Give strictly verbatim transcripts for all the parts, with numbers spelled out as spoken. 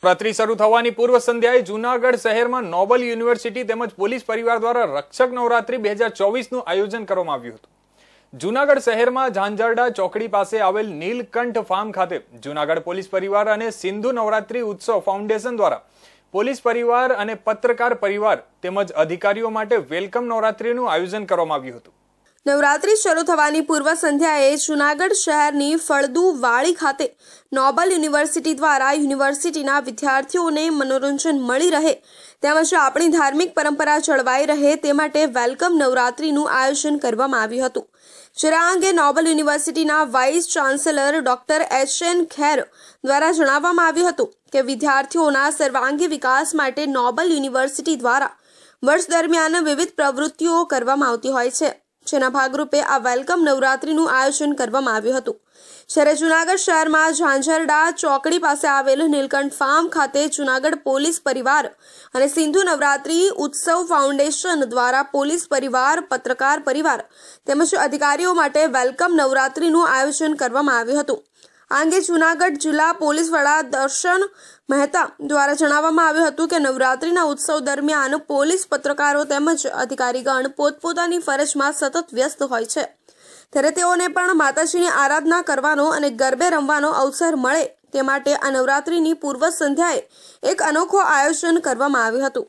નવરાત્રી શરૂ થવાની પૂર્વ સંધ્યાએ જૂનાગઢ શહેરમાં નોબલ યુનિવર્સિટી તેમજ પોલીસ પરિવાર દ્વારા રક્ષક નવરાત્રી બે હજાર ચોવીસ નું આયોજન કરવામાં આવ્યું હતું। જૂનાગઢ શહેરમાં ઝાંઝરડા ચોકડી પાસે આવેલ નીલકંઠ ફાર્મ ખાતે જૂનાગઢ પોલીસ પરિવાર અને સિંધુ નવરાત્રી ઉત્સવ ફાઉન્ડેશન દ્વારા પોલીસ પરિવાર અને પત્રકાર પરિવાર તેમજ અધિકારીઓ માટે વેલકમ નવરાત્રીનું આયોજન કરવામાં આવ્યું હતું। નવરાત્રી શરૂ થવાની પૂર્વ સંધ્યાએ જૂનાગઢ શહેરની ફળદુ વાડી ખાતે નોબલ યુનિવર્સિટી દ્વારા યુનિવર્સિટીના વિદ્યાર્થીઓને મનોરંજન મળી રહે તેમજ આપણી ધાર્મિક પરંપરા જળવાઈ રહે તે માટે વેલકમ નવરાત્રીનું આયોજન કરવામાં આવ્યું હતું। જ્યારે આ અંગે નોબલ યુનિવર્સિટીના vice chancellor doctor H N Kher દ્વારા જણાવવામાં આવ્યું હતું કે વિદ્યાર્થીઓના સર્વાંગી વિકાસ માટે નોબલ યુનિવર્સિટી દ્વારા વર્ષ દરમિયાન વિવિધ પ્રવૃત્તિઓ કરવામાં આવતી હોય છે, જેના ભાગરૂપે આ વેલકમ નવરાત્રીનું આયોજન કરવામાં આવ્યું હતું। જ્યારે જૂનાગઢ શહેરમાં ઝાંઝરડા ચોકડી પાસે આવેલ નીલકંઠ ફાર્મ ખાતે જૂનાગઢ પોલીસ પરિવાર અને સિંધુ નવરાત્રી ઉત્સવ ફાઉન્ડેશન દ્વારા પોલીસ પરિવાર, પત્રકાર પરિવાર તેમજ અધિકારીઓ માટે વેલકમ નવરાત્રીનું આયોજન કરવામાં આવ્યું હતું। આ અંગે જૂનાગઢ જિલ્લા પોલીસ વડા દર્શન મહેતા દ્વારા જણાવવામાં આવ્યું હતું કે નવરાત્રીના ઉત્સવ દરમિયાન પોલીસ, પત્રકારો તેમજ અધિકારીગણ પોતપોતાની ફરજમાં સતત વ્યસ્ત હોય છે, ત્યારે તેઓને પણ માતાજીની આરાધના કરવાનો અને ગરબે રમવાનો અવસર મળે તે માટે આ નવરાત્રીની પૂર્વ સંધ્યાએ એક અનોખું આયોજન કરવામાં આવ્યું હતું।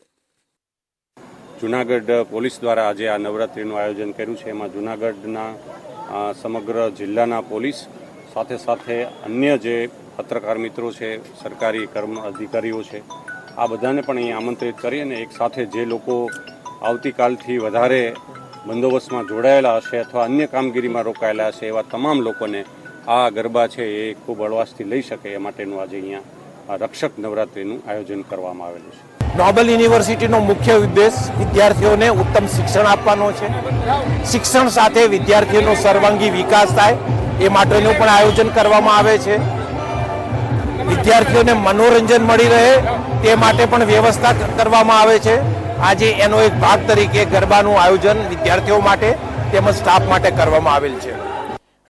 જૂનાગઢ પોલીસ દ્વારા આજે આ નવરાત્રીનું આયોજન કર્યું છે। એમાં જૂનાગઢના સમગ્ર જિલ્લાના પોલીસ સાથે સાથે અન્ય જે પત્રકાર મિત્રો છે, સરકારી કર્મ અધિકારીઓ છે, આ બધાને પણ અહીં આમંત્રિત કરી અને એક સાથે જે લોકો આવતીકાલથી વધારે બંદોબસ્તમાં જોડાયેલા હશે અથવા અન્ય કામગીરીમાં રોકાયેલા હશે એવા તમામ લોકોને આ ગરબા છે એ ખૂબ હળવાશથી લઈ શકે એ માટેનું આજે અહીંયા રક્ષક નવરાત્રીનું આયોજન કરવામાં આવેલું છે। નોબલ યુનિવર્સિટીનો મુખ્ય ઉદ્દેશ વિદ્યાર્થીઓને ઉત્તમ શિક્ષણ આપવાનો છે। શિક્ષણ સાથે વિદ્યાર્થીઓનો સર્વાંગી વિકાસ થાય એ માટેનું પણ આયોજન કરવામાં આવે છે। વિદ્યાર્થીઓને મનોરંજન મળી રહે તે માટે પણ વ્યવસ્થા કરવામાં આવે છે। આજે એનો એક ભાગ તરીકે ગરબાનું આયોજન વિદ્યાર્થીઓ માટે તેમજ સ્ટાફ માટે કરવામાં આવેલ છે।